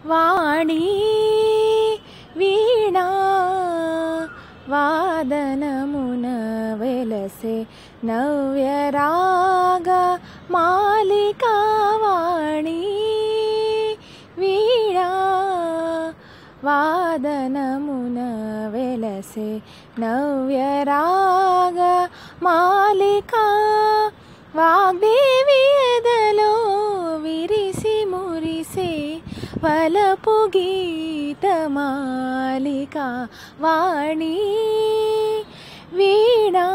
వాణి వీణా వాదనమున వెలసే నవ్యరాగ మాలికా వాణి వీణా వాదనమున వెలసే నవ్యరాగ మాలికా వాగ్దేవి ఎదలో విరిసి మురిసే వలపు గీతమాలిక వాణి వీణా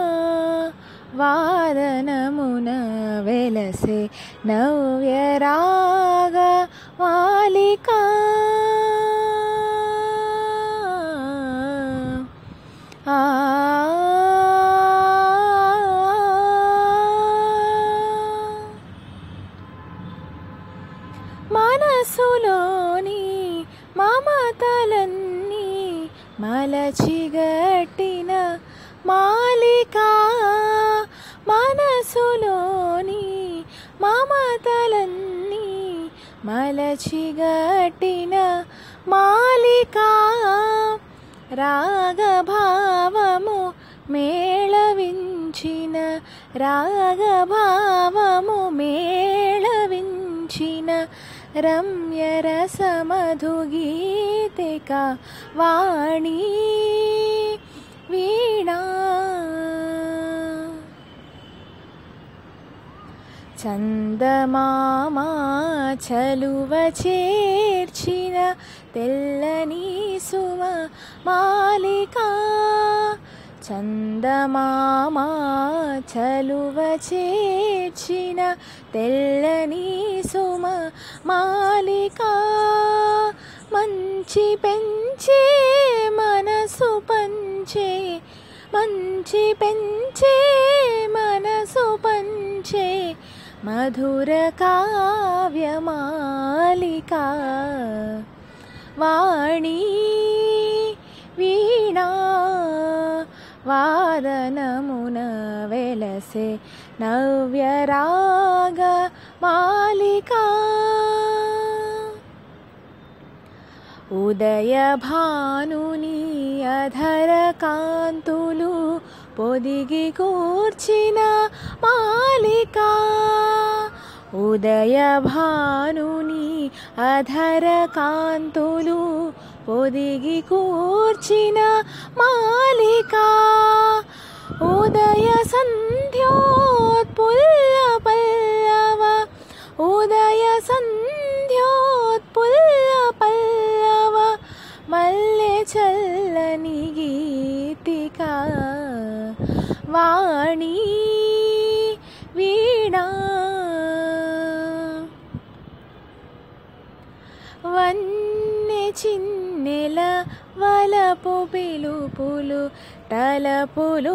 వాదనమున వెలసే నవ్యరాగ మాలికా మనసులోని మమతలన్నీ మలచిగట్టిన మాలికా మనసులోని మమతలన్నీ మలచిగట్టిన మాలికా రాగభావము మేళవించిన రాగభావము మేళవించిన రమ్యరసమధుగీతిక వాణి వీణా చందమామా చలువ చేర్చిన తెల్లని సుమ మాలికా చందమామా చలువ చేర్చిన తెల్లని సుమ మాలికా మంచి పెంచే మనసు పంచే మంచి పెంచే మనసు పంచే మధుర కావ్యమాలికా వాణి వీణా వాదనమున వెలసే నవ్యరాగ మాలికా ఉదయ భానుని అధర కాంతులు పొదిగి కూర్చిన మాలికా ఉదయ భానుని అధర కాంతులు పొదిగి కూర్చిన మాలికా ఉదయ సంధ్యోత్పుల్ల పల్లవ ఉదయ సంధ్యోత్పుల్ల పల్లవ మల్లె చల్లని గీతికా వాణి వీణా వన్నె చిన్నెల వలపు పిలుపులు తలపులు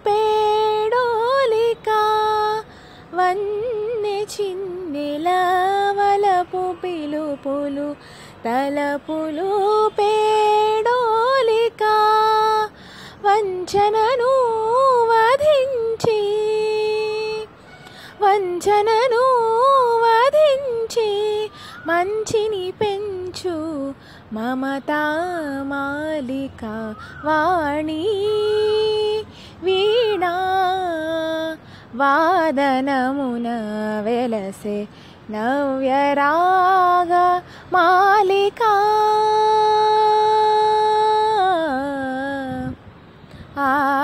పేడోలికా వన్నె చిన్నెల వలపు పిలుపులు తలపులు పేడోలికా వంచనను వధించి వంచనను వధించి మంచిని పెంచు మమతా మాలికా వాణి వీణా వాదనమున వెలసే నవ్యరాగ మాలికా ఆ